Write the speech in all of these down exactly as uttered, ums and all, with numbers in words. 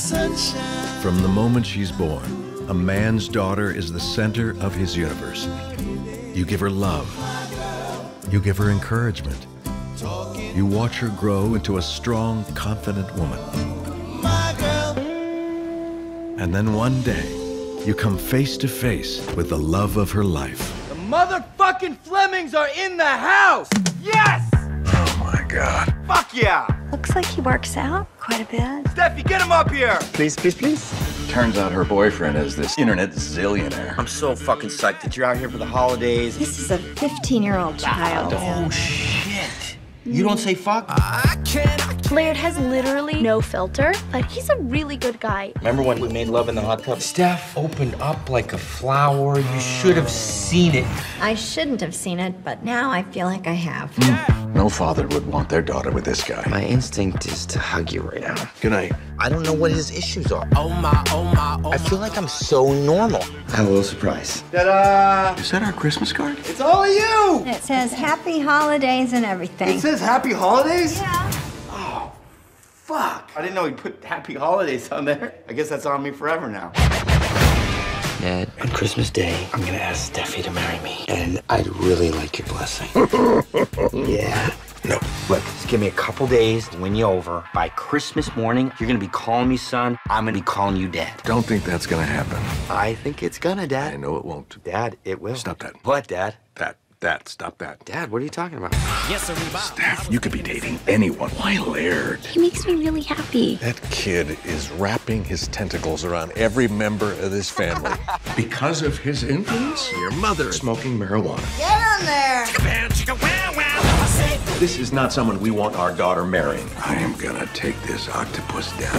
sunshine. From the moment she's born, a man's daughter is the center of his universe. You give her love. You give her encouragement. You watch her grow into a strong, confident woman. And then one day, you come face to face with the love of her life. The motherfucking Flemings are in the house! Yes! Oh my God. Fuck yeah! Looks like he works out quite a bit. Steffi, get him up here! Please, please, please. Turns out her boyfriend is this internet zillionaire. I'm so fucking psyched that you're out here for the holidays. This is a fifteen-year-old child. Oh, shit. You don't say fuck? I can't. Laird has literally no filter, but he's a really good guy. Remember when we made love in the hot tub? Steph opened up like a flower. You should have seen it. I shouldn't have seen it, but now I feel like I have. Mm. No father would want their daughter with this guy. My instinct is to hug you right now. Good night. I don't know what his issues are. Oh my, oh my, oh I feel like I'm so normal. I have a little surprise. Ta-da! Is that our Christmas card? It's all of you! It says happy holidays and everything. It says happy holidays? Yeah. Oh, fuck. I didn't know he put happy holidays on there. I guess that's on me forever now. Dad, on Christmas Day, I'm gonna ask Steffi to marry me. And I'd really like your blessing. Yeah. No. Look, just give me a couple days to win you over. By Christmas morning, you're gonna be calling me son. I'm gonna be calling you dad. Don't think that's gonna happen. I think it's gonna, Dad. I know it won't. Dad, it will. Stop that. What, Dad? That, that, stop that. Dad, what are you talking about? Steph, you could be dating anyone. Why Laird? He makes me really happy. That kid is wrapping his tentacles around every member of this family. Because of his influence? Your mother smoking marijuana. Get on there. This is not someone we want our daughter marrying. I am gonna take this octopus down.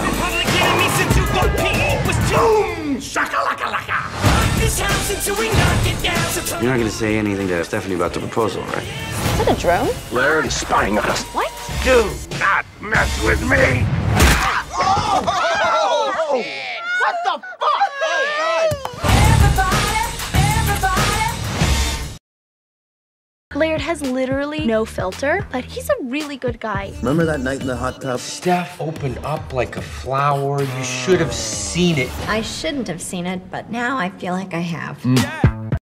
Boom! Shaka-laka-laka! You're not gonna say anything to Stephanie about the proposal, right? Is that a drone? Laird is spying on us. What? Do not mess with me! Oh, what the fuck? Oh, God! Laird has literally no filter, but he's a really good guy. Remember that night in the hot tub? Steph opened up like a flower. You should have seen it. I shouldn't have seen it, but now I feel like I have. Mm.